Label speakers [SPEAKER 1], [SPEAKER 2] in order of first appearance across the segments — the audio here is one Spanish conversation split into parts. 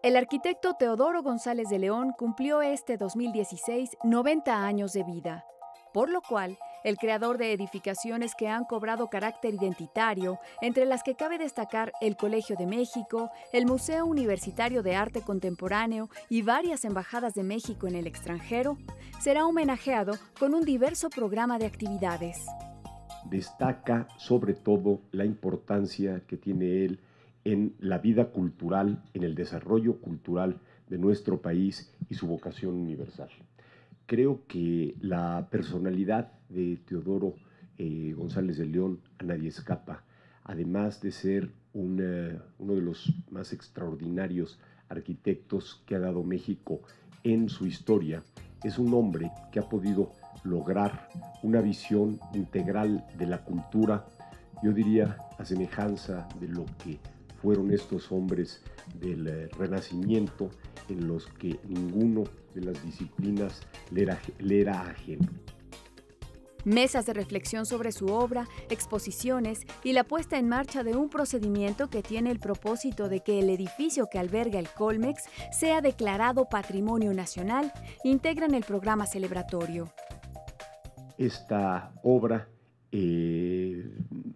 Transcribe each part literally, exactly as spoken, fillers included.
[SPEAKER 1] El arquitecto Teodoro González de León cumplió este dos mil dieciséis noventa años de vida, por lo cual el creador de edificaciones que han cobrado carácter identitario, entre las que cabe destacar el Colegio de México, el Museo Universitario de Arte Contemporáneo y varias embajadas de México en el extranjero, será homenajeado con un diverso programa de actividades.
[SPEAKER 2] Destaca sobre todo la importancia que tiene él en la vida cultural, en el desarrollo cultural de nuestro país y su vocación universal. Creo que la personalidad de Teodoro eh, González de León a nadie escapa, además de ser una, uno de los más extraordinarios arquitectos que ha dado México en su historia. Es un hombre que ha podido lograr una visión integral de la cultura, yo diría a semejanza de lo que fueron estos hombres del Renacimiento, en los que ninguno de las disciplinas le era, le era ajeno.
[SPEAKER 1] Mesas de reflexión sobre su obra, exposiciones y la puesta en marcha de un procedimiento que tiene el propósito de que el edificio que alberga el Colmex sea declarado Patrimonio Nacional, integran el programa celebratorio.
[SPEAKER 2] Esta obra eh,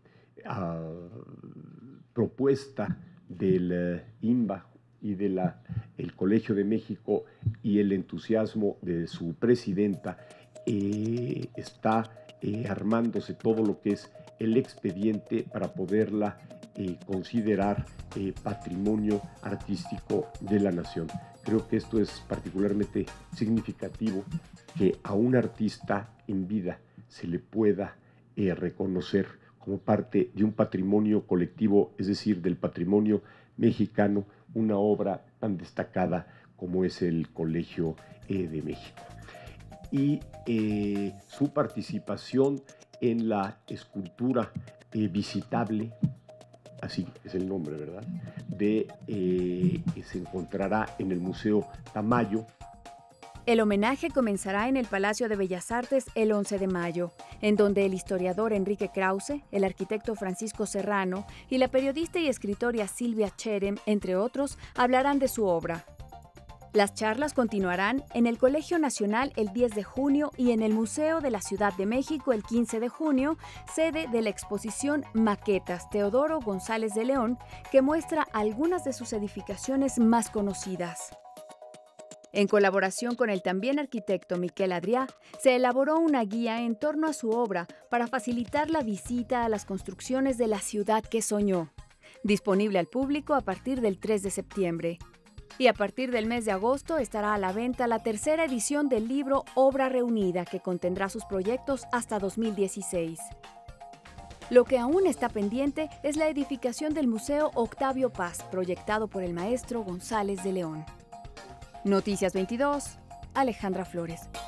[SPEAKER 2] uh, propuesta del uh, I N B A y del Colegio de México y el entusiasmo de su presidenta, eh, está eh, armándose todo lo que es el expediente para poderla eh, considerar eh, patrimonio artístico de la nación. Creo que esto es particularmente significativo, que a un artista en vida se le pueda eh, reconocer como parte de un patrimonio colectivo, es decir, del patrimonio mexicano, una obra tan destacada como es el Colegio eh, de México. Y eh, su participación en la escultura eh, visitable, así es el nombre, ¿verdad?, de, eh, que se encontrará en el Museo Tamayo.
[SPEAKER 1] El homenaje comenzará en el Palacio de Bellas Artes el once de mayo, en donde el historiador Enrique Krause, el arquitecto Francisco Serrano y la periodista y escritora Silvia Cherem, entre otros, hablarán de su obra. Las charlas continuarán en el Colegio Nacional el diez de junio y en el Museo de la Ciudad de México el quince de junio, sede de la exposición Maquetas Teodoro González de León, que muestra algunas de sus edificaciones más conocidas. En colaboración con el también arquitecto Miquel Adrià, se elaboró una guía en torno a su obra para facilitar la visita a las construcciones de la ciudad que soñó, disponible al público a partir del tres de septiembre. Y a partir del mes de agosto estará a la venta la tercera edición del libro Obra Reunida, que contendrá sus proyectos hasta dos mil dieciséis. Lo que aún está pendiente es la edificación del Museo Octavio Paz, proyectado por el maestro González de León. Noticias veintidós, Alejandra Flores.